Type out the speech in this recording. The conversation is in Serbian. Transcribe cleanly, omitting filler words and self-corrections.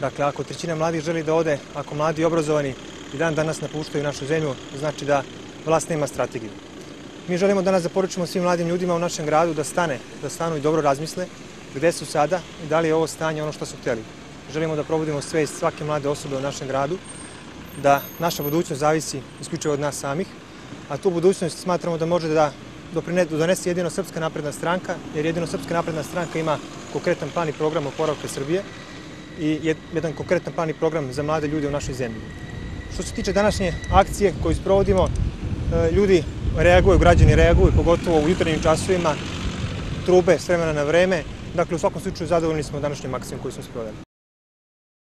Dakle, ako trećina mladih želi da ode, ako mladi i obrazovani i dan danas napuštaju našu zemlju, znači da vlast nema strategiju. Mi želimo danas da poručimo svim mladim ljudima u našem gradu da stanu i dobro razmisle gde su sada i da li je ovo stanje ono što su hteli. Želimo da probudimo svest svake mlade osobe u našem gradu, da naša budućnost zavisi isključivo od nas samih, a tu budućnost smatramo da može da donese jedino Srpska napredna stranka, jer jedino Srpska napredna stranka ima konkretan plan i program oporavka Srbije i jedan konkretan plan i program za mlade ljude u našoj zemlji. Što se tiče današnje akcije koju sprovodimo, ljudi reaguju, građani reaguju, pogotovo u jutarnjim časovima, trube s vremena na vreme. Dakle, u svakom slučaju zadovoljni smo današnjom akcijom koju smo sprovodili.